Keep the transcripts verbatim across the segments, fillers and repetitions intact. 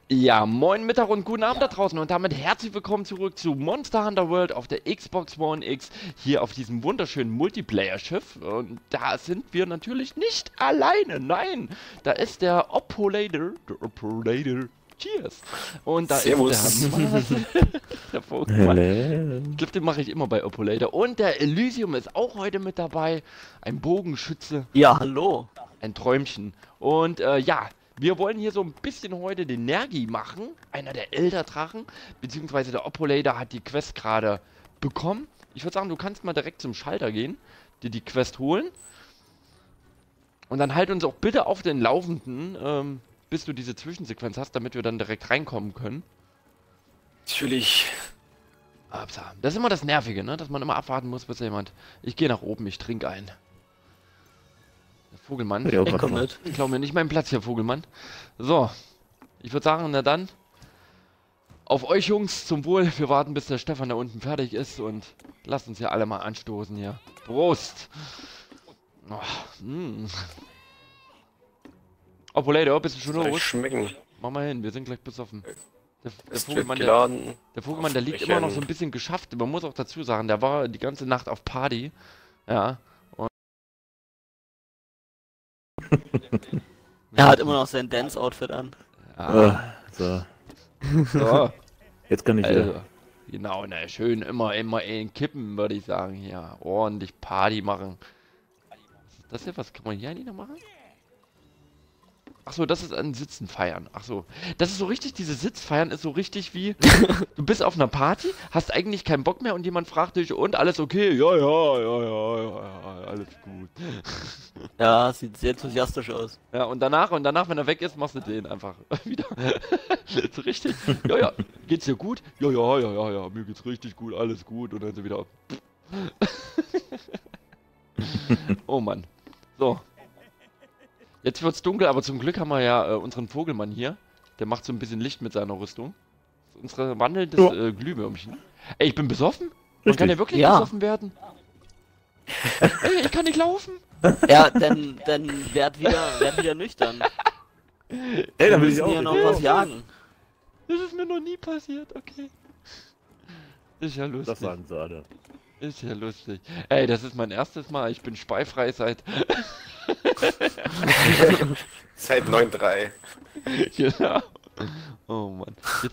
Ja, moin Mittag und guten Abend da draußen und damit herzlich willkommen zurück zu Monster Hunter World auf der Xbox One X, hier auf diesem wunderschönen Multiplayer-Schiff. Und da sind wir natürlich nicht alleine, nein, da ist der Operator, der Operator, cheers. Und da Servus. ist der Marcel, der Pokémon. Ich glaube, den mache ich immer bei Operator. Und der Elysium ist auch heute mit dabei, ein Bogenschütze. Ja, hallo. Ein Träumchen. Und äh, ja, wir wollen hier so ein bisschen heute den Nergi machen, einer der Elderdrachen, beziehungsweise der Operator hat die Quest gerade bekommen. Ich würde sagen, du kannst mal direkt zum Schalter gehen, dir die Quest holen. Und dann halt uns auch bitte auf den Laufenden, ähm, bis du diese Zwischensequenz hast, damit wir dann direkt reinkommen können. Natürlich. Upsa. Das ist immer das Nervige, ne? Dass man immer abwarten muss, bis jemand... Ich gehe nach oben, ich trinke ein. Der Vogelmann. Ja, ich komm mit. Klau mir nicht meinen Platz hier, Vogelmann. So. Ich würde sagen, na dann. Auf euch Jungs, zum Wohl. Wir warten, bis der Stefan da unten fertig ist und lasst uns hier alle mal anstoßen hier. Prost! Oh, mm. Operator, bist du schon Soll los? schmecken. Mach mal hin, wir sind gleich besoffen. Der, der Es wird Vogelmann, der, geladen. der Vogelmann, der liegt immer noch so ein bisschen geschafft. Man muss auch dazu sagen, der war die ganze Nacht auf Party. Ja. Und Er hat immer noch sein Dance-Outfit an. ja. So, So. jetzt kann ich Also, wieder. genau, ne, schön immer, immer in Kippen, würde ich sagen, hier. Ordentlich Party machen. Was ist das hier? Was kann man hier eigentlich noch machen? Achso, das ist ein Sitzen feiern. Achso. Das ist so richtig, diese Sitzfeiern ist so richtig wie, du bist auf einer Party, hast eigentlich keinen Bock mehr und jemand fragt dich, und alles okay? Ja, ja, ja, ja, ja, ja, alles gut. Ja, sieht sehr enthusiastisch aus. Ja, und danach, und danach, wenn er weg ist, machst du den einfach wieder. So richtig. Ja, ja, geht's dir gut? Ja, ja, ja, ja, ja, mir geht's richtig gut, alles gut. Und dann so wieder. Oh Mann. So. Jetzt wird's dunkel, aber zum Glück haben wir ja äh, unseren Vogelmann hier. Der macht so ein bisschen Licht mit seiner Rüstung. Das ist unsere wandelndes Ja. äh, Glühwürmchen. Ey, ich bin besoffen? Man Richtig. kann ja wirklich Ja. besoffen werden. Ey, ich kann nicht laufen. Ja, dann, dann werd wieder, werd wieder nüchtern. Ey, Wir dann will ich müssen auch. hier noch wieder. was jagen. Das ist mir noch nie passiert, okay. Ist ja lustig. Das sagen sie alle. Ist ja lustig. Ey, das ist mein erstes Mal. Ich bin speifrei seit. Seit neun drei. Genau. Oh Mann. Jetzt...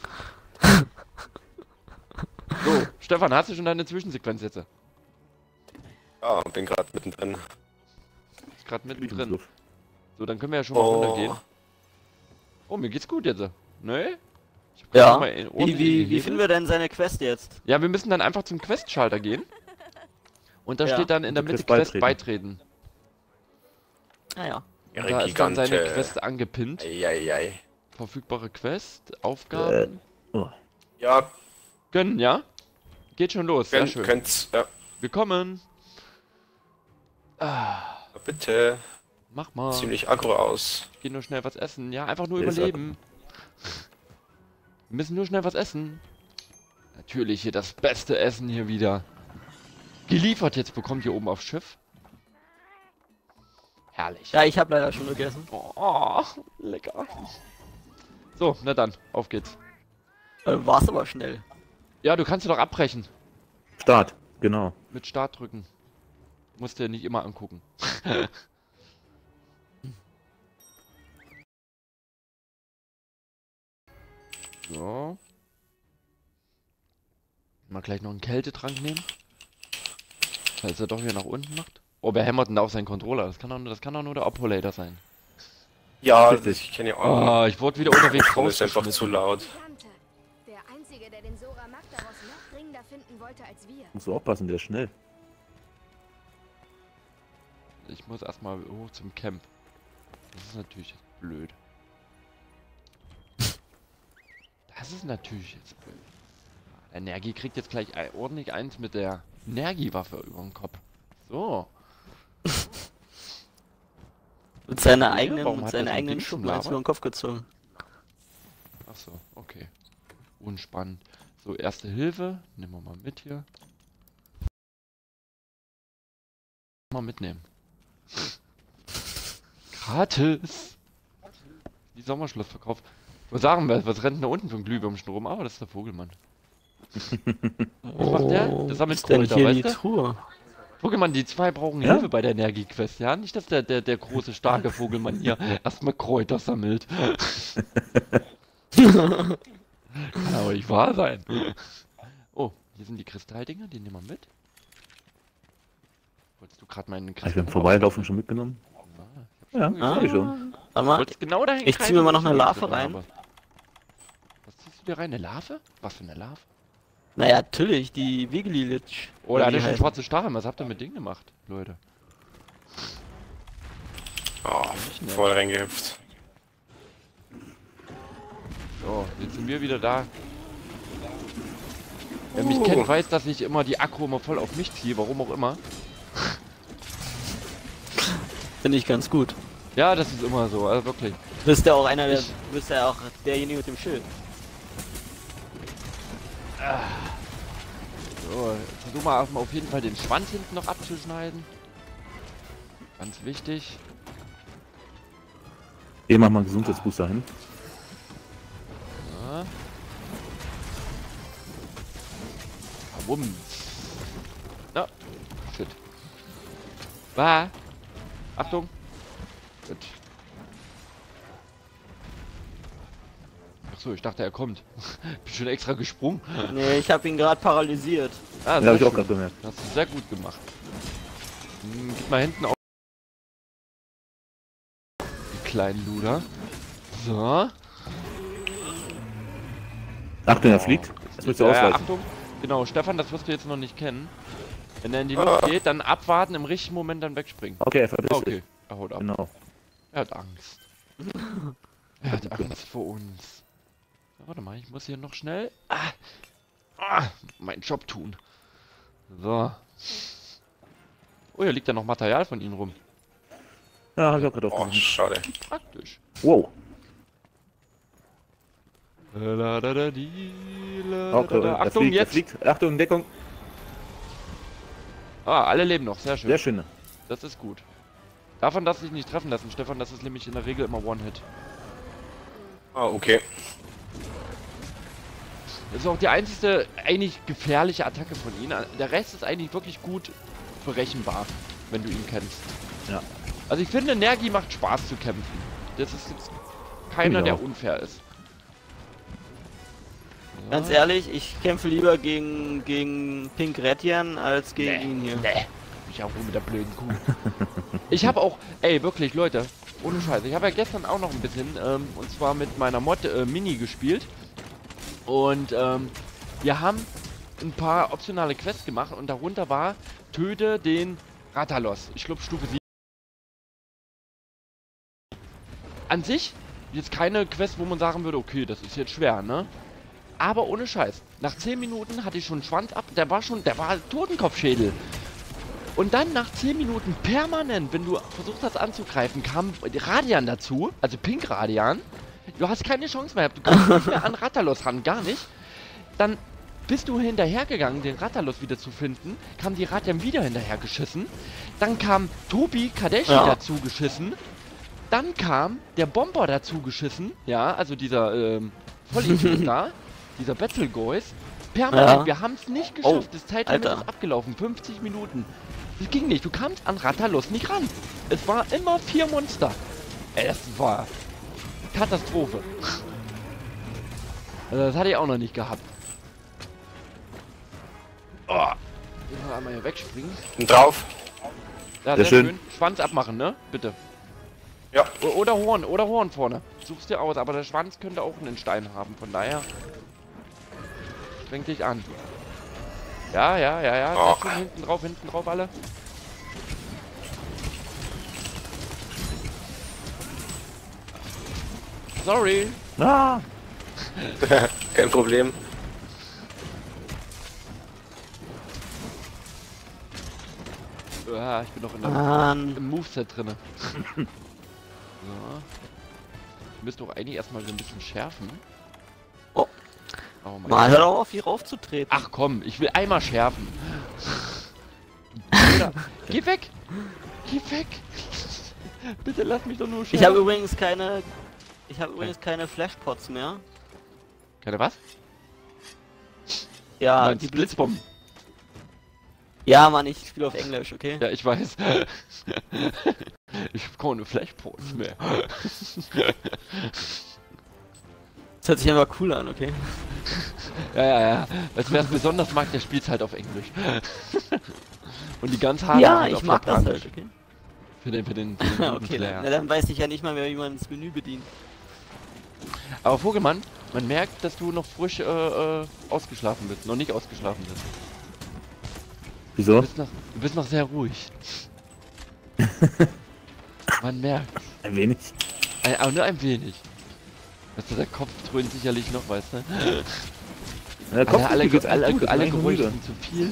So, Stefan, hast du schon deine Zwischensequenz jetzt? Ja, bin gerade mittendrin. Ist gerade Ich bin mittendrin. so. So, dann können wir ja schon mal Oh. runtergehen. Oh, mir geht's gut jetzt. Ne? Ich hab grad Ja. noch mal in- Wie, ordentlich wie, wie gehebelt. finden wir denn seine Quest jetzt? Ja, wir müssen dann einfach zum Questschalter gehen. Und da Ja. steht dann in der Die Mitte Quest Quest beitreten. Naja. Und Ihre da ist dann seine Gigante. Quest angepinnt. Eieiei. Verfügbare Quest, Aufgaben. Oh. Ja, Gönnen, ja? Geht schon los, sehr könnt, schön. könnt's. Ja, Willkommen. Ah, bitte. mach mal. Ziemlich aggro aus. Geh nur schnell was essen. Ja, einfach nur Der ist überleben. Wir müssen nur schnell was essen. Natürlich hier das beste Essen hier wieder. Geliefert jetzt bekommt ihr oben aufs Schiff. Herrlich. Ja, ich habe leider schon gegessen. Oh, lecker. So, na dann, auf geht's. Äh, war's aber schnell. Ja, du kannst doch abbrechen. Start, genau. Mit Start drücken. Musst dir nicht immer angucken. So. Mal gleich noch einen Kältetrank nehmen. Falls er doch wieder nach unten macht. Oh, wer hämmert denn da auf seinen Controller? Das kann doch nur, das kann doch nur der Operator sein. Ja, Richtig. ich kenne ja auch. Oh, ich wurde wieder unterwegs Das ist einfach rausgeschmissen. zu laut. Der Einzige, der den Sora Magdaros noch dringender finden wollte als wir. Musst du aufpassen, der ist schnell. Ich muss erstmal hoch zum Camp. Das ist natürlich jetzt blöd. Das ist natürlich jetzt blöd. Der Nergi kriegt jetzt gleich ein- ordentlich eins mit der Nergi-Waffe über den Kopf. So. Mit seiner Ja, eigenen, warum mit hat er seiner so ein eigenen Ding zum Schuppen eins Labern? über den Kopf gezogen. Ach so, okay. Unspannend. So, erste Hilfe. Nehmen wir mal mit hier. Mal mitnehmen. Gratis. Die Sommerschlussverkauf. Was sagen wir? Was rennt denn da unten für ein Glühwürmchen rum? Aber das ist der Vogelmann. Was macht der? Das sammelt ist denn Kräuter, hier weißt die du? Truhe? Vogelmann, die zwei brauchen Ja? Hilfe bei der Energie-Quest, ja? Nicht, dass der, der, der große, starke Vogelmann hier erstmal Kräuter sammelt. Kann aber nicht wahr sein. Oh, hier sind die Kristalldinger, die nehmen wir mit. Wolltest du gerade meinen Hab ich Kristall... beim Vorbeilaufen schon mitgenommen? Ja, Ah. hab ich schon. Warte mal, Wolltest genau dahin ich zieh kreisen, mir mal wo noch ich eine schon Larve drin rein. habe. Was ziehst du dir rein? Eine Larve? Was für eine Larve? naja, natürlich, die Wiggly-Litsch. Oh, da hat wie er schon heißen. schwarze Stacheln. Was habt ihr mit Ding gemacht, Leute? Oh, voll reingehüpft. So, jetzt sind wir wieder da. Wer mich Uh. kennt, weiß, dass ich immer die Akku immer voll auf mich ziehe, warum auch immer. Finde ich ganz gut. Ja, das ist immer so, also wirklich. Du bist ja auch einer der, Ich- du bist ja auch derjenige mit dem Schild. So, versuch mal auf, auf jeden Fall den Schwanz hinten noch abzuschneiden. Ganz wichtig. Hier mach mal einen Gesundheitsbooster hin. Ja. Wumms. Na, shit. War. Achtung. Gut. Achso, ich dachte, er kommt. Bin schon extra gesprungen. Nee, ich habe ihn gerade paralysiert. Ah, Ja, sehr hab ich auch schön. gerade gemerkt. Das hast du sehr gut gemacht. Hm, gib mal hinten auf. Die kleinen Luder. So. Achtung, er fliegt. Das müsst ihr Ja, ja, ausweichen. Achtung. Genau, Stefan, das wirst du jetzt noch nicht kennen. Wenn er in die Luft geht, dann abwarten, im richtigen Moment dann wegspringen. Okay, er verpisst Okay, sich. er haut ab. Genau. Er hat Angst. Er hat Angst vor uns. So, warte mal, ich muss hier noch schnell ah, ah, meinen Job tun. So. Oh, hier liegt ja noch Material von ihnen rum. Ja, hab ich auch gerade Oh, aufgemacht. schade. Praktisch. Wow. La, da, da, di, la, Okay, da, da. er Achtung, fliegt, er jetzt! fliegt. Achtung, Deckung. Ah, alle leben noch, sehr schön. Sehr schön. Das ist gut. Davon darfst du dich nicht treffen lassen, Stefan, das ist nämlich in der Regel immer One-Hit. Ah, okay. Das ist auch die einzige eigentlich gefährliche Attacke von ihnen. Der Rest ist eigentlich wirklich gut berechenbar, wenn du ihn kennst. Ja. Also ich finde, Nergi macht Spaß zu kämpfen. Das ist jetzt keiner, Ich der auch. unfair ist. So. Ganz ehrlich, ich kämpfe lieber gegen, gegen Pink Retian als gegen ihn hier. Nee. Ich auch nur mit der blöden Kuh. Ich habe auch, ey, wirklich, Leute, ohne Scheiße. Ich habe ja gestern auch noch ein bisschen, ähm, und zwar mit meiner Mod äh, Mini gespielt. Und ähm, wir haben ein paar optionale Quests gemacht und darunter war, töte den Ratalos. Ich glaube Stufe sieben. An sich jetzt keine Quest, wo man sagen würde, okay, das ist jetzt schwer, ne? Aber ohne Scheiß. Nach zehn Minuten hatte ich schon einen Schwanz ab. Der war schon, der war Totenkopfschädel. Und dann nach zehn Minuten permanent, wenn du versucht hast anzugreifen, kam Radian dazu. Also Pink Radian. Du hast keine Chance mehr. Du kommst nicht mehr an Ratalos ran, gar nicht. Dann bist du hinterhergegangen, den Ratalos wieder zu finden. Kam die Radian wieder hinterher geschissen. Dann kam Tobi Kadeshi Ja. dazu geschissen. Dann kam der Bomber dazu geschissen. Ja, also dieser ähm, Vollidiot da. Dieser Battlegoys. Permanent. Ja. Wir haben es nicht geschafft. Oh, das Zeitlimit Alter. ist abgelaufen. fünfzig Minuten. Das ging nicht. Du kamst an Ratalos nicht ran. Es war immer vier Monster. Ey, das war Katastrophe. Also das hatte ich auch noch nicht gehabt. Oh. Ich mal einmal hier wegspringen. Und drauf. Ja, Sehr sehr schön. schön. Schwanz abmachen, ne? Bitte. Ja. O oder Horn, oder Horn vorne. Such's dir aus, aber der Schwanz könnte auch einen Stein haben, von daher. Streng dich an. Ja, ja, ja, ja. Oh. Sehr schön. Hinten drauf, hinten drauf alle. Sorry. Ah! Kein Problem. Ja, ich bin noch in der, Mann. im Moveset drinne. So. Ich müsste doch eigentlich erstmal so ein bisschen schärfen. Oh. Oh mein Mal, hör doch auf, hier raufzutreten. Ach komm, ich will einmal schärfen. Bruder, geh weg! Geh weg! Bitte lass mich doch nur schärfen. Ich habe übrigens keine Ich habe übrigens keine Flashpots mehr. Keine was? Ja, Meinst die du Blitzbomben. Ja, Mann, ich spiele auf Englisch, okay? Ja, ich weiß. Ich hab keine Flashpots mehr. Das hört sich einfach cool an, okay? Ja, ja, ja. Weißt du, wer es besonders mag, der spielt halt auf Englisch. Und die ganz harten Ja, halt ich auf mag das Japanisch. halt, okay? Für den, für den, für den guten Okay, Flair. dann, na, dann weiß ich ja nicht mal mehr, wie man das Menü bedient. Aber Vogelmann, man merkt, dass du noch frisch äh, äh, ausgeschlafen bist. Noch nicht ausgeschlafen bist. Wieso? Du bist noch, du bist noch sehr ruhig. Man merkt. Ein wenig. Ein, aber nur ein wenig. Weißt du, der Kopf dröhnt sicherlich noch, weißt du? Ja, Kopf, alle alle, mir geht's alle, gut, alle, alle ich bin Geräusche müde. sind zu viel.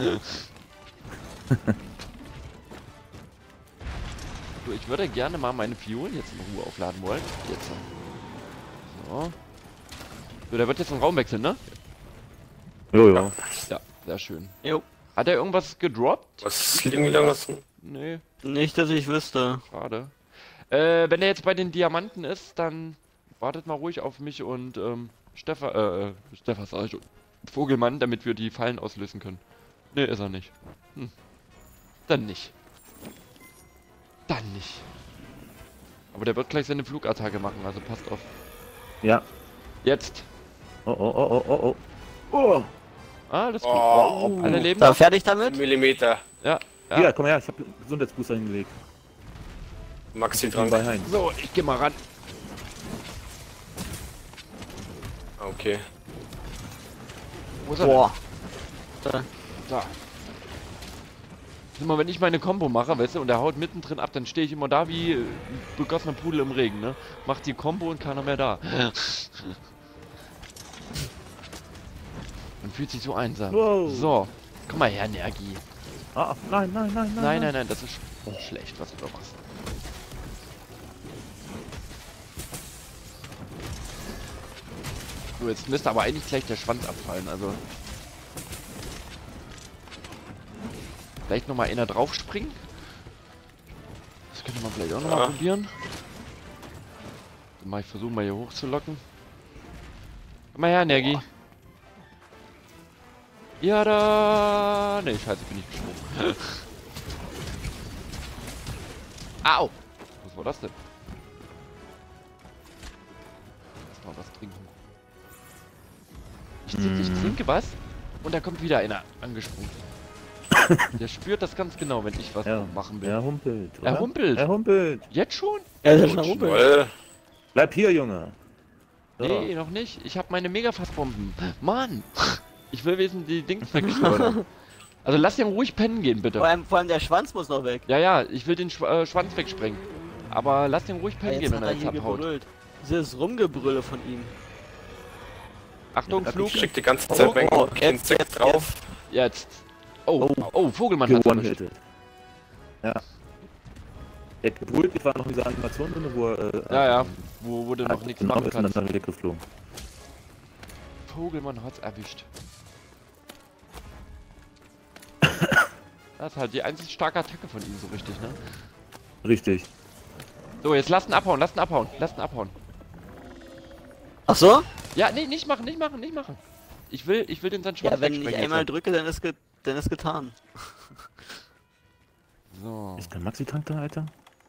So, ich würde gerne mal meine Fiolen jetzt in Ruhe aufladen wollen. Jetzt. So. So, der wird jetzt einen Raum wechseln, ne? Jo, jo. Ja, sehr schön. Jo. Hat er irgendwas gedroppt? Was liegen lassen? Nee, Nicht, dass ich wüsste. schade. Äh, wenn er jetzt bei den Diamanten ist, dann wartet mal ruhig auf mich und ähm, Stefan, äh, Stefan sag ich schon. Vogelmann, damit wir die Fallen auslösen können. Nee, ist er nicht. Hm. Dann nicht. Dann nicht. Aber der wird gleich seine Flugattacke machen, also passt auf. Ja. Jetzt. Oh, oh, oh, oh, oh, oh. Oh. Alles gut. Oh, Alle leben Da noch? fertig damit? Millimeter. Ja. Ja. Ja. Komm her, ich hab Gesundheitsbooster hingelegt. Maxi Dran dran. bei Hein. So, ich geh mal ran. Okay. Wo ist er Boah. denn? Da. Immer wenn ich meine Combo mache, weißt du, und der haut mittendrin ab, dann stehe ich immer da wie äh, ein begossener Pudel im Regen, ne? Macht die Combo und keiner mehr da. Man fühlt sich so einsam. Wow. So, komm mal her, Nergi. Ah, nein, nein, nein, nein. Nein, nein, nein, das ist sch schlecht, was du da machst. So, jetzt müsste aber eigentlich gleich der Schwanz abfallen, also. Vielleicht nochmal einer draufspringen. Das könnte man vielleicht auch nochmal Ja. probieren. Dann mal ich versuche mal hier hochzulocken. Komm mal her, Nergi. Ja da. Ne, scheiße, bin ich gesprungen. Au! Was war das denn? Lass mal was trinken. Ich, trink, ich trinke was und da kommt wieder einer angesprungen. Der spürt das ganz genau, wenn ich was Ja, machen will. er humpelt. Er oder? humpelt. Er humpelt. Jetzt schon? Ja, das ist schon rumpel. Jawohl. Bleib hier, Junge. So. Nee, noch nicht. Ich habe meine Megafassbomben. Mann! Ich will wesen die Dings wegschleudern. Also lass den ruhig pennen gehen, bitte. Vor allem, vor allem der Schwanz muss noch weg. Ja, ja, ich will den Schw äh, Schwanz wegsprengen. Aber lass den ruhig Ja, pennen jetzt gehen, hat wenn er er jetzt hier abhaut. gebrüllt. Dieses Rumgebrülle von ihm. Achtung, Ja, Flug. Ich schick die ganze Zeit Oh, weg. oh, Ein jetzt, Insekt jetzt, drauf. Jetzt. Oh, oh, Vogelmann hat erwischt. Gewone-hitted. Ja. Der hat gebrüllt, es war noch diese Animation drin, wo er. Äh, Ja, ja, ähm, wo, wo du noch hat nichts genommen machen ist und kannst. dann wieder geflogen. Vogelmann hat's erwischt. Das ist halt die einzig starke Attacke von ihm, so richtig, ne? Richtig. So, jetzt lass ihn abhauen, lass ihn abhauen, lass ihn abhauen. Ach so? Ja, nee, nicht machen, nicht machen, nicht machen. Ich will, ich will den seinen Schwanz Ja, wenn ich wegsprengen einmal jetzt. drücke, dann ist, ge dann ist getan. So. Ist der Maxi-Tank da, Alter?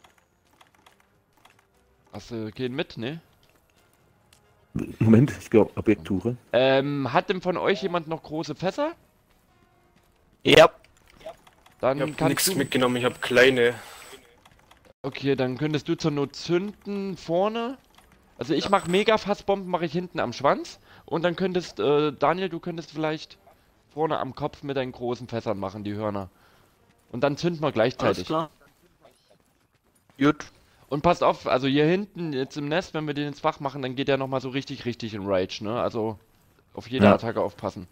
Hast du gehen mit, ne? Moment, ich glaube Objekttour. Ähm, hat denn von euch jemand noch große Fässer? Ja. Dann Ich hab kannst nichts du... mitgenommen, ich hab kleine. Okay, dann könntest du zur Not zünden vorne. Also ich mache Mega-Fassbomben, mache ich hinten am Schwanz. Und dann könntest, äh, Daniel, du könntest vielleicht vorne am Kopf mit deinen großen Fässern machen, die Hörner. Und dann zünden wir Alles gleichzeitig. klar. Gut. Und passt auf, also hier hinten jetzt im Nest, wenn wir den ins Fach machen, dann geht der nochmal so richtig, richtig in Rage, ne? Also auf jede Ja. Attacke aufpassen.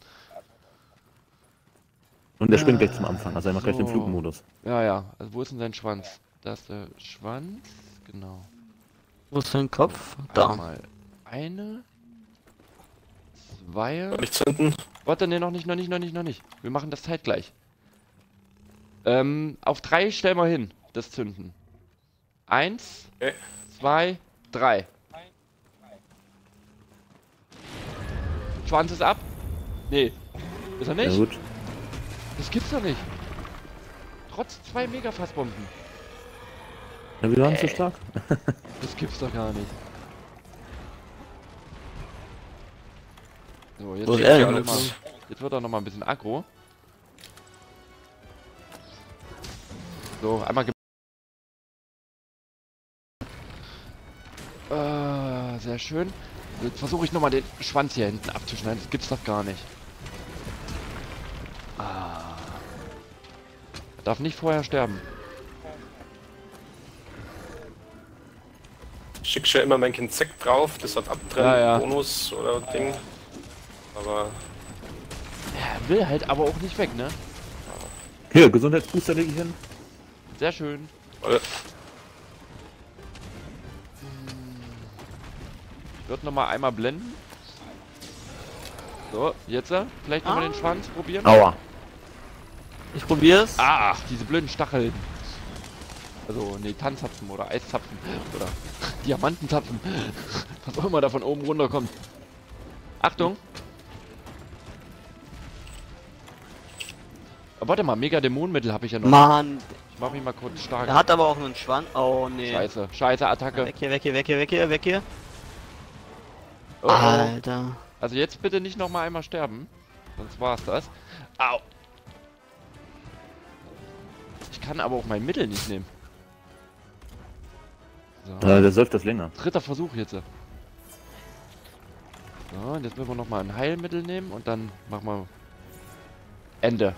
Und der springt gleich zum Anfang, also er macht gleich den So. Flugmodus. Ja, ja. Also wo ist denn sein Schwanz? Da ist der Schwanz. Genau. Wo ist dein Kopf? Da. Einmal eine. Zwei. Soll ich zünden? Warte, ne, noch nicht, noch nicht, noch nicht, noch nicht. Wir machen das zeitgleich. Ähm, auf drei stellen wir hin, das Zünden. Eins, Okay. zwei, drei. Schwanz ist ab. Nee. Ist er Ja nicht? gut. Das gibt's doch nicht. Trotz zwei Mega-Fassbomben. Ja, wir waren zu stark. Das gibt's doch gar nicht. So, jetzt, Wo ist wird er er denn noch mal, jetzt? jetzt wird er noch mal ein bisschen aggro. So, einmal ge äh, sehr schön. Jetzt versuche ich noch mal den Schwanz hier hinten abzuschneiden. Das gibt's doch gar nicht. Ah. Er darf nicht vorher sterben. Schick schon immer mein Insekt drauf, das hat Abtrennen, Ja, ja. Bonus oder Ding. Aber Er will halt aber auch nicht weg, ne? Hier, Gesundheitsbooster lege ich hin. Sehr schön. äh, Ich würde noch mal einmal blenden. So, jetzt äh, vielleicht noch mal Ah. den Schwanz probieren. Aua. Ich probier's. Ach, diese blöden Stacheln. Also, nee, Tanzzapfen oder Eiszapfen oder Diamantenzapfen. Was auch immer da von oben runterkommt. Achtung! Oh, warte mal, Mega-Dämonenmittel habe ich ja noch. Mann, Ich mach mich mal kurz stark. er hat aber auch einen Schwanz. Oh nee. Scheiße, scheiße Attacke. Weg hier, weg hier, weg hier, weg hier, weg hier. Oh, oh. Alter. Also jetzt bitte nicht noch mal einmal sterben. Sonst war's das. Au! Ich kann aber auch mein Mittel nicht nehmen. So. Äh, der säuft das länger. Dritter Versuch jetzt. So, und jetzt müssen wir nochmal ein Heilmittel nehmen und dann machen wir Ende.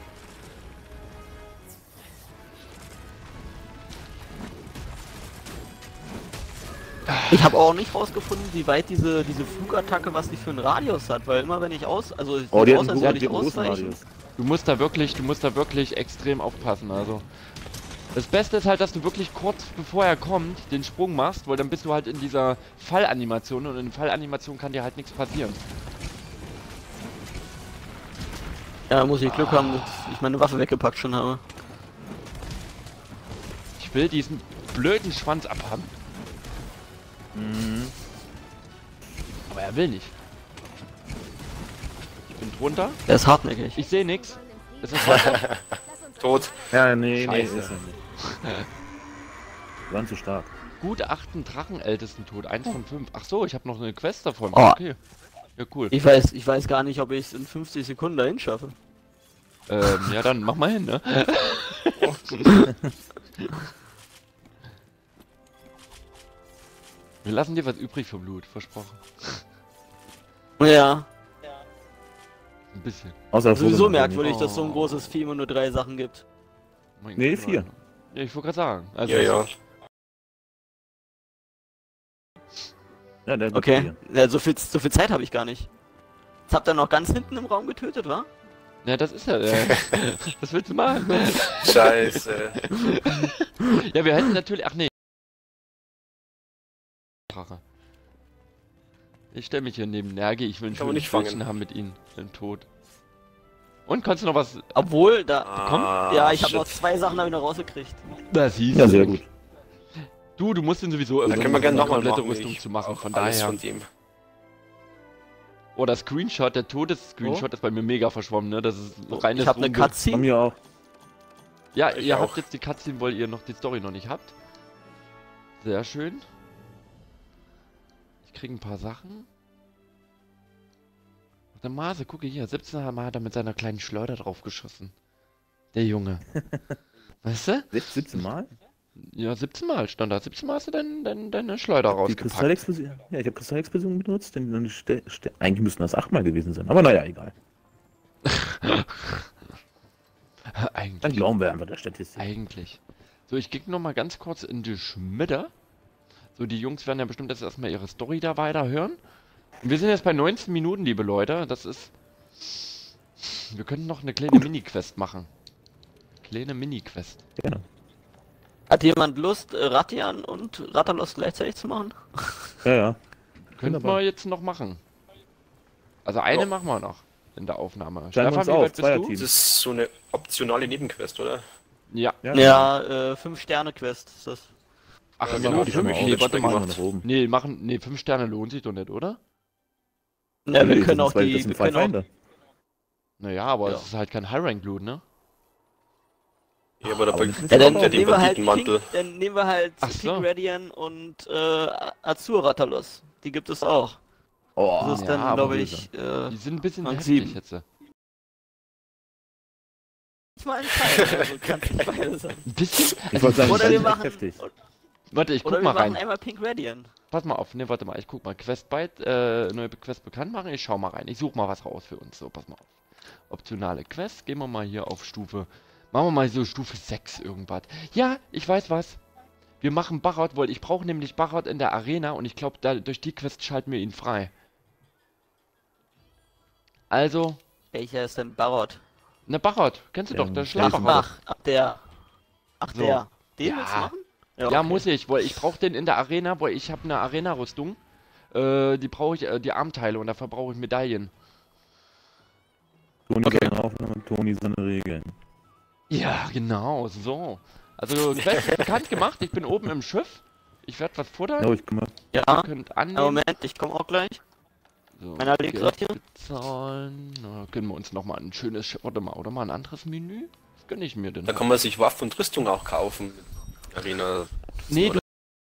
Ich habe auch nicht rausgefunden, wie weit diese, diese Flugattacke, was die für einen Radius hat, weil immer wenn ich aus, also es Oh, sieht die aus, hat als einen, würde gro- die ich hat einen großen ausweichen. Radius. Du musst da wirklich, du musst da wirklich extrem aufpassen. Also das Beste ist halt, dass du wirklich kurz bevor er kommt den Sprung machst, weil dann bist du halt in dieser Fallanimation und in der Fallanimation kann dir halt nichts passieren. Ja, muss ich Glück haben, dass ich meine Waffe weggepackt schon habe. Ich will diesen blöden Schwanz abhaben, Mhm. aber er will nicht. Ich bin drunter. Der ist hartnäckig. Ich sehe nichts. Es ist Wasser. Lass uns tot. Ja, nee, nee, Scheiße. ist er nicht. Wir waren zu stark. Gutachten Drachenältesten-Tod. Eins von fünf. Ach so, ich habe noch eine Quest davon. Oh. Okay. Ja, cool. Ich weiß, ich weiß gar nicht, ob ich es in fünfzig Sekunden dahin schaffe. Ähm, ja, dann mach mal hin, ne? Wir lassen dir was übrig für Blut, versprochen. Ja, Ein bisschen. Außer das sowieso Foto- merkwürdig, dass so ein Oh. großes Vieh immer nur drei Sachen gibt. Mein Nee, Gott, vier. Alter. Ja, ich wollte gerade sagen. Also, Ja, ja. Ja, der hat Okay, vier. ja, so, viel, so viel Zeit habe ich gar nicht. Jetzt habt ihr noch ganz hinten im Raum getötet, wa? Ja, das ist ja. Äh, was willst du machen? Scheiße. Ja, wir hätten natürlich. Ach nee. Drache. Ich stelle mich hier neben Nergi. Ich will einen Kann man schönen nicht fangen. Bildchen haben mit ihnen im Tod. Und kannst du noch was? Obwohl, da... Ah, ja, ich habe shit. noch zwei Sachen hab ich noch rausgekriegt. Da siehst Ja, du. sehr gut. Du, du musst ihn sowieso Dann öffnen, können wir um gerne eine nochmal komplette machen. Rüstung Ich zu machen. auch Von alles daher. von dem. Oh, der Screenshot, der Todes-Screenshot ist bei mir mega verschwommen, ne? Das ist Oh, reines ich habe eine Rumge- Bei Cutscene. mir auch. Ja, Ich ihr auch. habt jetzt die Cutscene, weil ihr noch die Story noch nicht habt. Sehr schön. Ich kriege ein paar Sachen. Auf der Mase, gucke hier, siebzehn Mal hat er mit seiner kleinen Schleuder drauf geschossen. Der Junge. Weißt du? siebzehn Mal? Ja, siebzehn Mal stand da. siebzehn Mal hast du dein, dein, deine Schleuder Die rausgepackt. Kristallexplosion. Ja, ich habe Kristallexplosion benutzt. Denn dann ste ste eigentlich müssten das achtmal gewesen sein. Aber naja, egal. Dann Eigentlich. glauben wir einfach der Statistik. Eigentlich. So, ich gehe noch mal ganz kurz in die Schmiede. So, die Jungs werden ja bestimmt jetzt erstmal ihre Story da weiterhören. Und wir sind jetzt bei neunzehn Minuten, liebe Leute. Das ist... Wir könnten noch eine kleine Mini-Quest machen. Kleine Mini-Quest. Gerne. Hat jemand Lust, äh, Ratian und Ratalos gleichzeitig zu machen? Ja, ja. Könnten Wunderbar. wir jetzt noch machen. Also eine Ja. machen wir noch in der Aufnahme. Teilen wir uns wie auf, weit bist du? Zweierteam. Das ist so eine optionale Nebenquest, oder? Ja. Ja, äh, fünf Sterne Quest ist das. Ach, Ja, so, genau, die fünf, haben wir auch. nee, Jetzt warte springen wir mal. nach oben. Nee, machen, nee, fünf Sterne lohnt sich doch nicht, oder? Ja, wir Nee, können das auch sind zwei- die, das sind wir zwei können auch, Feinde. Naja, aber Ja. es ist halt kein High-Rank-Loot, ne? Ja, aber da Aber be- das ist ja, dann, bekommt er den nehmen wir halt Banditenmantel. Pink, dann nehmen wir halt Ach so. Pink Radian und äh, Azur-Ratalos. Die gibt es auch. Oh, Das ist ja, dann, aber glaube böse. ich, äh, Die sind ein bisschen Rang heftig sieben. jetzt. Ein mal ein Teil, also kann es nicht beides sein. bisschen? Ich wollte sagen, Oder das wir ist machen, heftig. Warte, ich oder guck wir mal machen rein. einmal Pink Radian. Pass mal auf, ne, warte mal, ich guck mal. Quest Byte, äh, neue Quest bekannt machen. Ich schau mal rein. Ich suche mal was raus für uns. So, pass mal auf. Optionale Quest. Gehen wir mal hier auf Stufe. Machen wir mal so Stufe sechs irgendwas. Ja, ich weiß was. Wir machen Barot, weil ich brauche nämlich Barot in der Arena und ich glaube, da durch die Quest schalten wir ihn frei. Also, Welcher ist denn Barot? ne Barot, kennst du Ja, doch, der der Schlafbarot. Ach, ach, der. Ach, So. der. Den Ja. willst du machen? Ja, okay. muss ich, weil ich brauche den in der Arena, weil ich habe eine Arena-Rüstung. Äh, die brauche ich, äh, die Armteile und dafür brauche ich Medaillen. Toni Okay. seine Aufnahme, Toni seine Regeln. Ja, genau, so. Also, Quest ist bekannt gemacht, ich bin oben im Schiff. Ich werde was futtern. Ja, ich komm mal. Ja, Ihr könnt annehmen. ja, Moment, ich komme auch gleich. So, Meiner lebt Geld grad hier. bezahlen. Na, gönnen wir uns nochmal ein schönes, Sch- warte mal, oder mal ein anderes Menü? Was gönne ich mir denn? Da kann man sich Waffen und Rüstung auch kaufen. Arena. Nee, du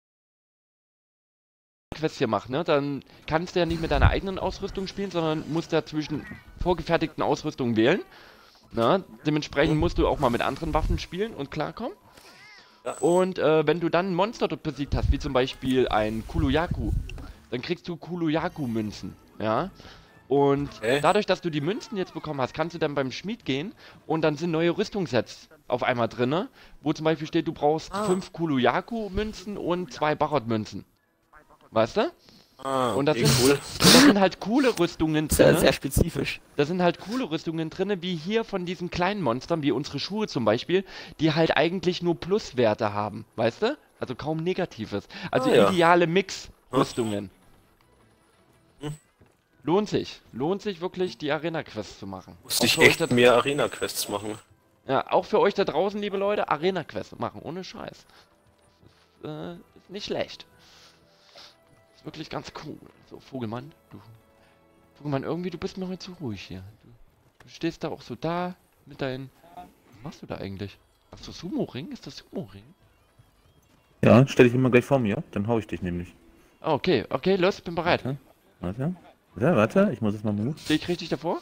Quest hier machst, ne? Dann kannst du ja nicht mit deiner eigenen Ausrüstung spielen, sondern musst ja zwischen vorgefertigten Ausrüstungen wählen. Na, dementsprechend musst du auch mal mit anderen Waffen spielen und klarkommen. Ja. Und äh, wenn du dann ein Monster dort besiegt hast, wie zum Beispiel ein Kuluyaku, dann kriegst du Kuluyaku-Münzen, ja? Und Hä? dadurch, dass du die Münzen jetzt bekommen hast, kannst du dann beim Schmied gehen und dann sind neue Rüstungssets auf einmal drinne, wo zum Beispiel steht, du brauchst Ah. fünf Kuluyaku-Münzen und zwei Barot-Münzen. Weißt du? Ah, Und das okay, sind, cool. das sind halt coole Rüstungen Das ist ja drin. sehr spezifisch. Da sind halt coole Rüstungen drin, wie hier von diesen kleinen Monstern, wie unsere Schuhe zum Beispiel, die halt eigentlich nur Pluswerte haben, weißt du? Also kaum Negatives. Also Ah, ja. ideale Mix-Rüstungen. Hm. Lohnt sich. Lohnt sich wirklich, die Arena-Quest zu machen. Muss Auch ich für euch echt da, mehr Arena-Quests machen. ja, auch für euch da draußen, liebe Leute, Arena-Quest machen, ohne Scheiß. Das ist, äh, ist nicht schlecht. Ist wirklich ganz cool. So, Vogelmann, du. Vogelmann, irgendwie, du bist mir heute zu ruhig hier. Du, du stehst da auch so da mit deinen. Was machst du da eigentlich? Ach so, Sumo-Ring? Ist das Sumo-Ring? Ja, stell dich immer gleich vor mir, dann hau ich dich nämlich. Ah, okay, okay, los, bin bereit. Warte, warte. Warte, warte, ich muss es mal move. Stehe ich richtig davor?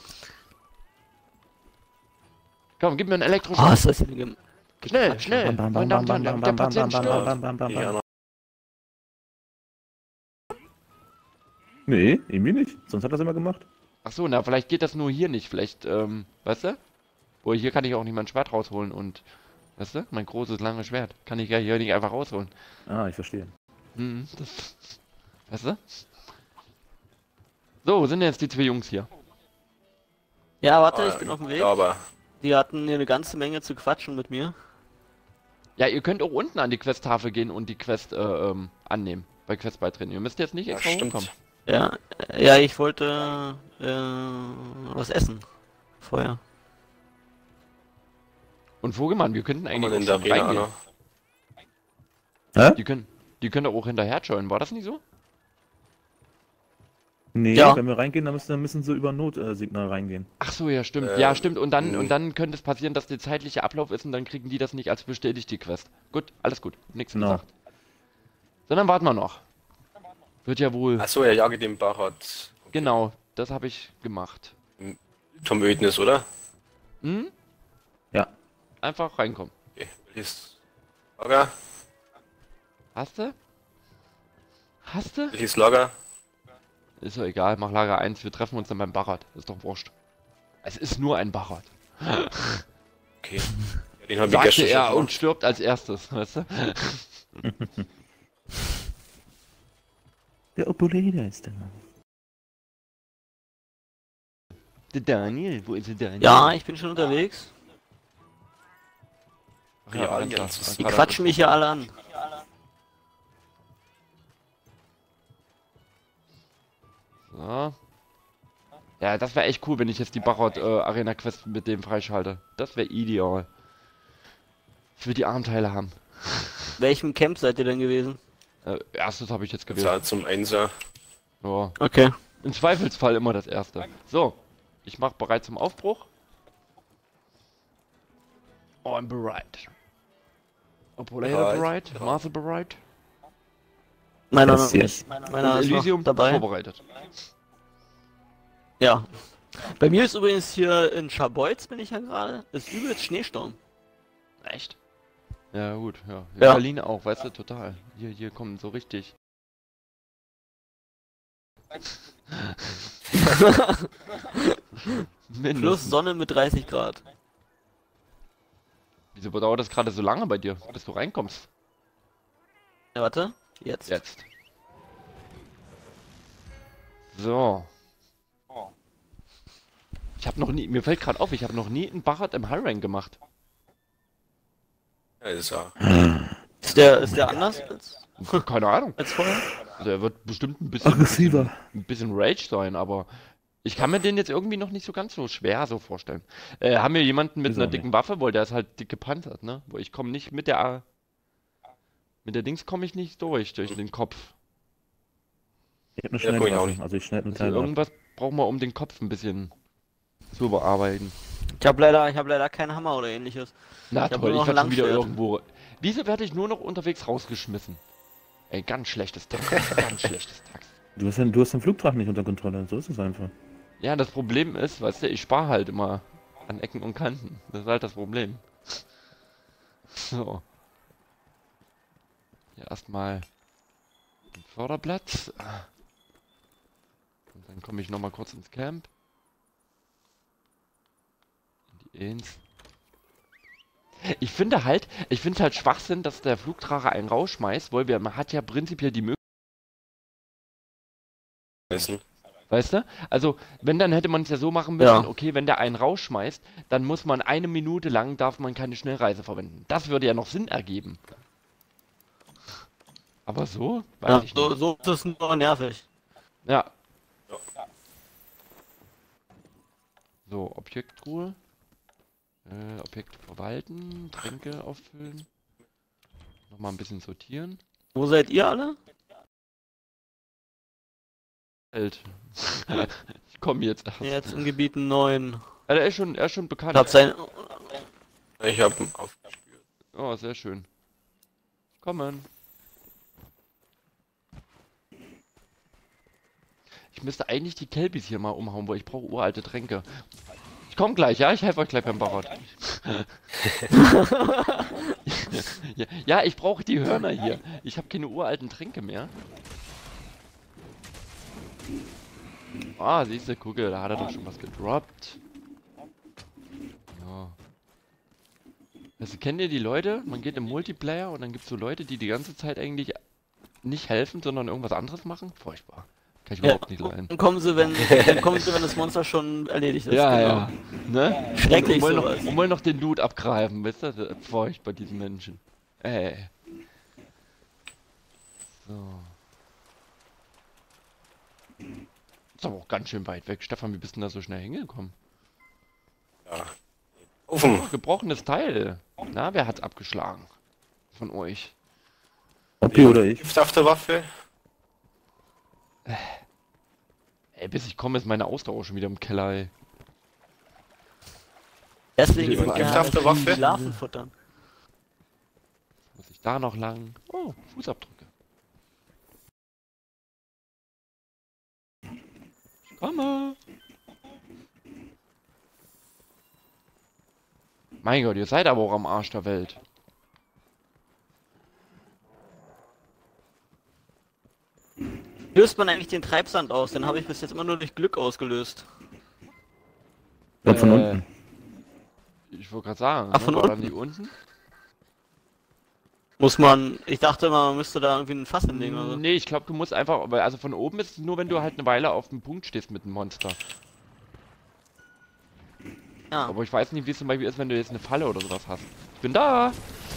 Komm, gib mir einen Oh, Elektroschock. ist das denn gem- Schnell, Quatsch. schnell. Bam, bam, Meine bam, Damen und bam, Herren, bam, der bam, Patient bam, stirbt. bam, bam, bam, Ja, bam. Nee, irgendwie nicht. Sonst hat er das immer gemacht. Ach so, na, vielleicht geht das nur hier nicht. Vielleicht, ähm, weißt du? Oh, hier kann ich auch nicht mein Schwert rausholen und, weißt du? Mein großes, langes Schwert kann ich ja hier nicht einfach rausholen. Ah, ich verstehe. Mhm, das, weißt du? So, wo sind denn jetzt die zwei Jungs hier? Ja, warte, Ah, ich bin auf dem Weg. Ja, aber Die hatten hier eine ganze Menge zu quatschen mit mir. Ja, ihr könnt auch unten an die Questtafel gehen und die Quest, äh, ähm, annehmen. Bei Questbeiträgen. Ihr müsst jetzt nicht ja, extra stimmt. hochkommen. Ja, äh, ja, ich wollte äh, was essen. Vorher. Und Vogelmann, wir könnten Kann man eigentlich in auch der schon Arena, reingehen. Anna? Hä? Die können, die können doch auch hinterher joinen, war das nicht so? Nee, Ja. wenn wir reingehen, dann müssen, dann müssen sie über Notsignal reingehen. Ach so, ja, stimmt. Ähm, ja, stimmt. Und dann, mh. und dann könnte es passieren, dass der zeitliche Ablauf ist und dann kriegen die das nicht als bestätigt, die Quest. Gut, alles gut. Nichts Genau. gesagt. Sondern warten wir noch. Wird ja wohl. Achso, er jage den Barat. Genau, das habe ich gemacht. Tom Ödnis, oder? Hm? Ja. Einfach reinkommen. Okay, welches Lager? Hast du? Hast du? Welches Lager? Ist doch egal, mach Lager eins, wir treffen uns dann beim Barat. Ist doch wurscht. Es ist nur ein Barat. Okay. Ja, den habe ich Sagte gestern er schon und stirbt als erstes, weißt du? Der Opuleder ist da. Der Daniel, wo ist der Daniel? Ja, ich bin schon unterwegs. Ach Ja, alles klar, Allianz ist- alles Die klar. quatschen mich hier alle an. So. Ja, das wäre echt cool, wenn ich jetzt die Barot äh, Arena Quest mit dem freischalte. Das wäre ideal. Ich will die Armteile haben. Welchem Camp seid ihr denn gewesen? Äh, erstes habe ich jetzt gewählt. Zahl zum Einser. Ja. Okay. Im Zweifelsfall immer das Erste. So, ich mache bereit zum Aufbruch. Oh, I'm bereit. Operator bereit, Ja. Martha bereit. Meiner Yes, noch yes. nicht. Meiner Und ist noch Elysium dabei. vorbereitet. Ja. Bei mir ist übrigens hier in Scharbeutz, bin ich ja gerade, ist übelst Schneesturm. Echt? Ja gut, ja. In Ja. Berlin auch, weißt du, total. Hier, hier kommen so richtig. Plus Mindestens. Sonne mit dreißig Grad. Wieso dauert das gerade so lange bei dir, bis du reinkommst? Ja, warte. Jetzt. Jetzt. So. Ich habe noch nie, mir fällt gerade auf, ich habe noch nie einen Barat im High Rank gemacht. Ja, ist ja. Ist der, ist der anders als, Keine Ahnung. als vorher? Also er wird bestimmt ein bisschen, Aggressiver. ein bisschen Rage sein, aber ich kann mir den jetzt irgendwie noch nicht so ganz so schwer so vorstellen. Äh, haben wir jemanden mit Ist einer auch dicken Waffe, weil der ist halt dick gepanzert, ne? Wo ich komme nicht mit der mit der Dings komme ich nicht durch, durch den Kopf. Ich hab eine Ja, schnelle guck ich auch Waffe, nicht. also ich schneide einen Also Teil ab. irgendwas brauchen wir, um den Kopf ein bisschen zu bearbeiten. Ich habe leider, ich habe leider keinen Hammer oder ähnliches. Na Ich hab toll, nur ich noch werde ein schon wieder Langschwert. irgendwo. Wieso werde ich nur noch unterwegs rausgeschmissen? Ey, ganz schlechtes Tax. Ganz schlechtes Tax. Du hast, den, du hast den Flugdrachen nicht unter Kontrolle, so ist es einfach. Ja, das Problem ist, weißt du, ich spare halt immer an Ecken und Kanten. Das ist halt das Problem. So. Hier erstmal den Förderplatz. Und dann komme ich nochmal kurz ins Camp. In die Ins. Ich finde halt, ich finde halt Schwachsinn, dass der Flugdrache einen rausschmeißt, weil wir, man hat ja prinzipiell die Möglichkeit, Wissen. weißt du? Also, wenn, dann hätte man es ja so machen müssen, Ja. okay, wenn der einen rausschmeißt, dann muss man eine Minute lang, darf man keine Schnellreise verwenden. Das würde ja noch Sinn ergeben. Aber so? Weiß Ja, ich so, nicht. so ist es nur nervig. Ja. So, Objekttruhe. Äh, Objekt verwalten, Tränke auffüllen. Nochmal ein bisschen sortieren. Wo seid ihr alle? Feld. Ich komme jetzt erst. Jetzt im Gebiet neun. Ja, der ist schon, er ist schon bekannt. Ich hab sein. Ich hab aufgespürt. Oh, sehr schön. Kommen. Ich müsste eigentlich die Kelbis hier mal umhauen, weil ich brauche uralte Tränke. Ich komme gleich, ja? Ich helfe euch gleich beim Barat. ja, ja, ich brauche die Hörner hier. Ich habe keine uralten Tränke mehr. Ah, siehst du, gucke, da hat er doch schon was gedroppt. Ja. Also kennt ihr die Leute? Man geht im Multiplayer und dann gibt es so Leute, die die ganze Zeit eigentlich nicht helfen, sondern irgendwas anderes machen? Furchtbar. Kann ich Ja, überhaupt nicht leiden. dann kommen sie, wenn, dann kommen sie, wenn das Monster schon erledigt ist. Ja, genau. ja. Ne? Schrecklich und wollen sowas. noch, und wollen noch den Loot abgreifen, wisst ihr? Das ist furchtbar, diesen Menschen. Ey. So. Ist aber auch ganz schön weit weg. Stefan, wie bist du denn da so schnell hingekommen? Ja. Offen. Oh, gebrochenes Teil. Na, wer hat's abgeschlagen? Von euch. Oppi oder ich? Gift auf der Waffe. Ey, bis ich komme, ist meine Ausdauer schon wieder im Keller, ey. Deswegen Jemand sind gibt ja auf der Waffe? die Larven futtern. Muss ich da noch lang? Oh, Fußabdrücke. Ich komme. Mein Gott, ihr seid aber auch am Arsch der Welt. Löst man eigentlich den Treibsand aus? Den habe ich bis jetzt immer nur durch Glück ausgelöst. Und von Äh, unten. Ich wollte gerade sagen, Ach, ne, von war dann unten? die unten? Muss man. Ich dachte immer, man müsste da irgendwie ein Fass hinlegen oder so. Nee, ich glaube, du musst einfach, weil also von oben ist es nur, wenn du halt eine Weile auf dem Punkt stehst mit dem Monster. Ja. Aber ich weiß nicht, wie es zum Beispiel ist, wenn du jetzt eine Falle oder sowas hast. Ich bin da!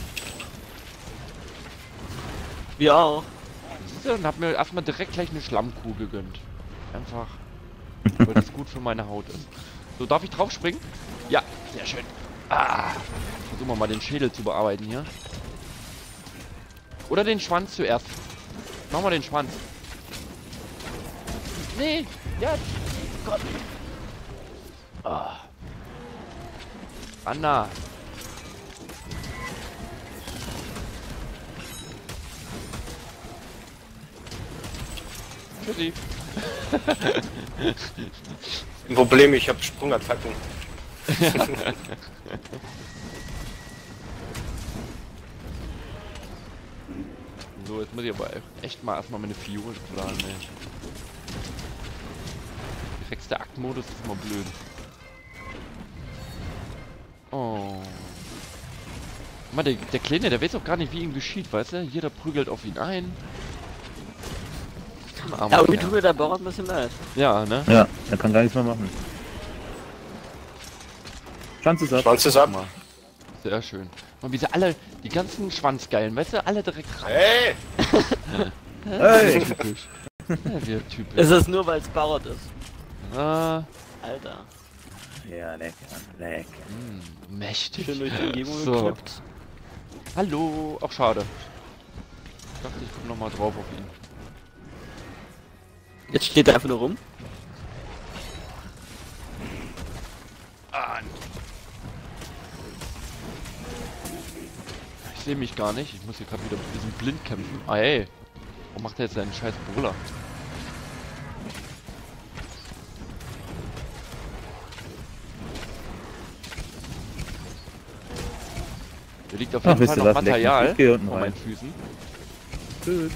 Wir auch. Siehst du, und hab mir erstmal direkt gleich eine Schlammkuh gegönnt. Einfach, weil das gut für meine Haut ist. So, darf ich drauf springen? Ja, sehr schön. Ah, versuchen wir mal den Schädel zu bearbeiten hier. Oder den Schwanz zuerst. Machen wir den Schwanz. Nee, Jetzt! Gott! Ah. Anna! Tschüssi! Ein Problem, ich habe Sprungattacken. So, jetzt muss ich aber echt mal erstmal meine Fiole planen, ey. Direkt der Aktmodus ist immer blöd. Oh. Mann, der, der Kleine, der weiß auch gar nicht, wie ihm geschieht, weißt du? Jeder prügelt auf ihn ein. Ja, irgendwie tut mir der Bauer ein bisschen leid. Ja, ne? Ja, er kann gar nichts mehr machen. Schwanz ist ab. Schwanz ist ab. Mal. Sehr schön. Und wie sie alle, die ganzen Schwanzgeilen, weißt du, alle direkt rein. Hey! Hey! Typisch. Ja, wir typisch. Ist es nur, weil es Bauert ist? Ah, Alter. Ja, lecker, lecker. mh, mächtig. Schön durch die Umgebung So. geklippt. Hallo. Ach, schade. Ich dachte, ich komme nochmal drauf auf ihn. Jetzt steht er einfach nur rum. Ah. Ich sehe mich gar nicht. Ich muss hier gerade wieder mit diesem Blind kämpfen. Ah, ey. Warum macht er jetzt seinen scheiß Brüller? Der liegt auf Ach, jeden wisst Fall ihr noch was, leck mich, Material ich geh unten vor rein. meinen Füßen. Gut.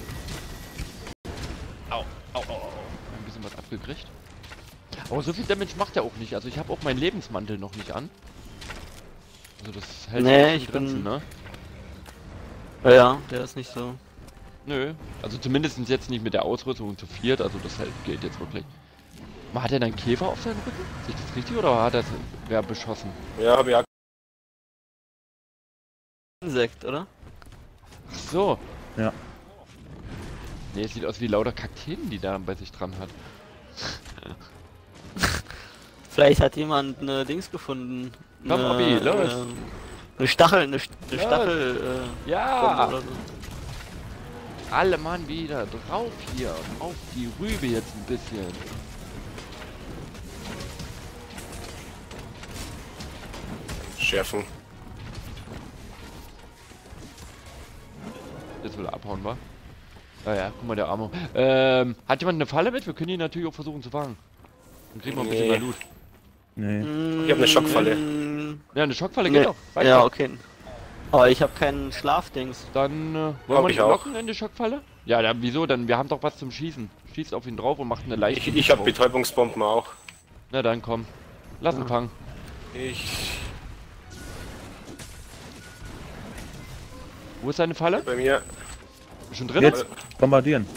Au, au, au, au. Ein bisschen was abgekriegt. Aber so viel Damage macht er auch nicht. Also ich habe auch meinen Lebensmantel noch nicht an. Also das hält Nee, sich in ich Grenzen, bin- ne? Ja, ja, der ist nicht so. Nö. Also zumindest jetzt nicht mit der Ausrüstung zu viert. Also das halt geht jetzt wirklich. Mal, hat er dann Käfer auf seinem Rücken? Sehe ich das richtig oder hat er wer beschossen? Ja, hab ich auch. Insekt, oder? Ach so. Ja. Nee, es sieht aus wie lauter Kakteen, die da bei sich dran hat. Vielleicht hat jemand eine Dings gefunden. Komm, Eine, Obi, los. äh, Eine Stachel, eine, St- eine Los. Stachel, äh, Ja! Bombe oder so. Alle Mann wieder drauf hier. Auf die Rübe jetzt ein bisschen. Schärfen. Jetzt will er abhauen, wa? Ah ja, guck mal, der Arme. Ähm, hat jemand eine Falle mit? Wir können ihn natürlich auch versuchen zu fangen. Dann kriegen wir ein bisschen Nee. mehr Loot. Nee. Ich hab eine Schockfalle. Mm, Ja, eine Schockfalle nee. geht auch. Weiter. Ja, okay. Aber ich habe keinen Schlafdings. Dann, äh, wollen Hab wir ich ihn auch. locken in die Schockfalle? Ja, dann wieso? Dann, wir haben doch was zum Schießen. Schießt auf ihn drauf und macht eine leichte... Ich, ich hab drauf. Betäubungsbomben auch. Na dann, komm. Lass ihn Ja. fangen. Ich. Wo ist seine Falle? Bei mir. Schon drin? Jetzt bombardieren.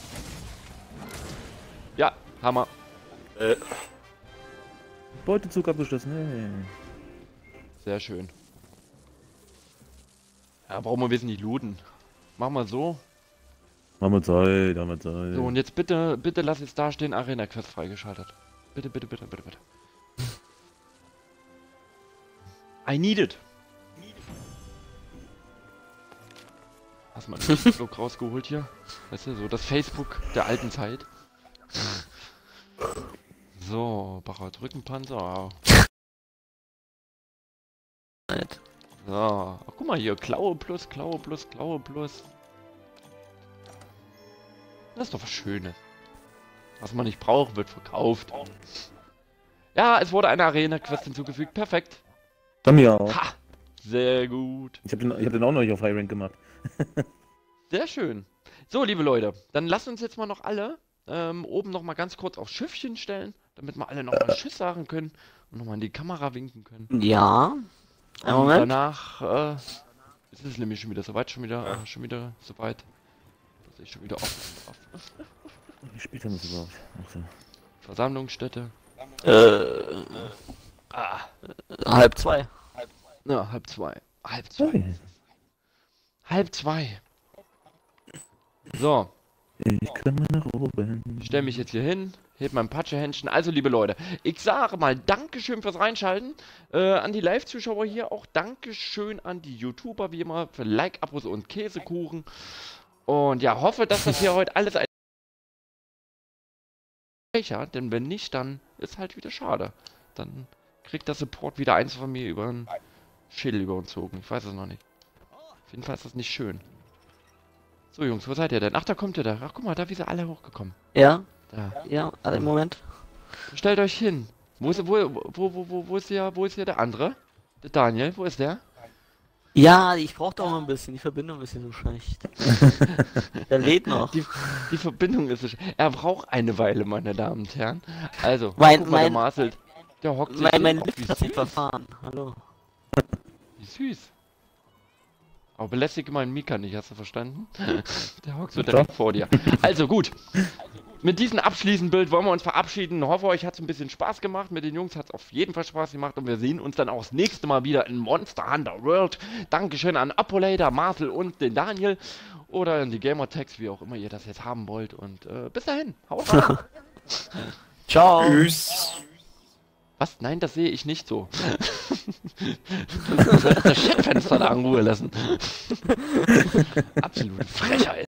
Ja, Hammer. Äh, Beutezug abgeschlossen. Nee. Sehr schön. Ja, brauchen wir wesentlich looten. Machen wir so. Haben wir Zeit, haben wir Zeit. So, und jetzt bitte, bitte lass jetzt da stehen, Arena-Quest freigeschaltet. Bitte, bitte, bitte, bitte, bitte. I need it. Hast mal den Facebook rausgeholt hier? Weißt du, so das Facebook der alten Zeit. So, Bachert Rückenpanzer. Halt. So, ach, guck mal hier, Klaue plus, Klaue plus, Klaue plus. Das ist doch was Schönes. Was man nicht braucht, wird verkauft. Ja, es wurde eine Arena-Quest hinzugefügt. Perfekt. Bei mir auch. Ha! Sehr gut. Ich hab den, ich hab den auch noch nicht auf High Rank gemacht. Sehr schön. So, liebe Leute, dann lasst uns jetzt mal noch alle ähm, oben noch mal ganz kurz auf Schiffchen stellen, damit wir alle noch mal Tschüss sagen können und noch mal in die Kamera winken können. Ja. Ein Und Moment. danach äh, ist es nämlich schon wieder soweit, schon wieder, äh, schon wieder soweit. Das ist schon wieder off, off. Wie spät haben wir es überhaupt? Ach so. Versammlungsstätte. Äh, Ah, halb zwei. na, halb zwei. Halb zwei. Hey, Halb zwei. So, ich komme nach oben. ich stelle mich jetzt hier hin, heb mein Patschehändchen. Also, liebe Leute, ich sage mal Dankeschön fürs Reinschalten. Äh, an die Live-Zuschauer hier auch Dankeschön an die YouTuber, wie immer, für Like, Abos und Käsekuchen. Und ja, hoffe, dass das hier heute alles ein Speicher, denn wenn nicht, dann ist halt wieder schade. Dann kriegt der Support wieder eins von mir über den Schädel überzogen. Ich weiß es noch nicht. Auf jeden Fall ist das nicht schön. So, Jungs, wo seid ihr denn? Ach, da kommt ihr da. Ach, guck mal, da wie sie alle hochgekommen. Ja, Da. ja, also im Moment. Stellt euch hin. Wo ist, wo, wo, wo, wo, wo ist hier, wo ist hier der andere? Der Daniel, wo ist der? Ja, ich brauche doch mal ein bisschen, die Verbindung ist hier so schlecht. Der lädt noch. Die, die Verbindung ist es. Er braucht eine Weile, meine Damen und Herren. Also, Mein- guck mal, der mein- Marcel, der hockt sich Mein, hin. mein Ach, Lift wie hat sich süß. verfahren. Hallo. Wie süß. Aber belästige meinen Mika nicht, hast du verstanden? Der hockt so direkt vor dir. Also gut. Mit diesem abschließenden Bild wollen wir uns verabschieden. Hoffe, euch hat es ein bisschen Spaß gemacht. Mit den Jungs hat es auf jeden Fall Spaß gemacht. Und wir sehen uns dann auch das nächste Mal wieder in Monster Hunter World. Dankeschön an Apolator, Marcel und den Daniel. Oder in die Gamertags, wie auch immer ihr das jetzt haben wollt. Und äh, bis dahin. Haut rein. Ciao. Tschüss. Was? Nein, das sehe ich nicht so. Du solltest das Chatfenster da in Ruhe lassen. Absolute Frechheit.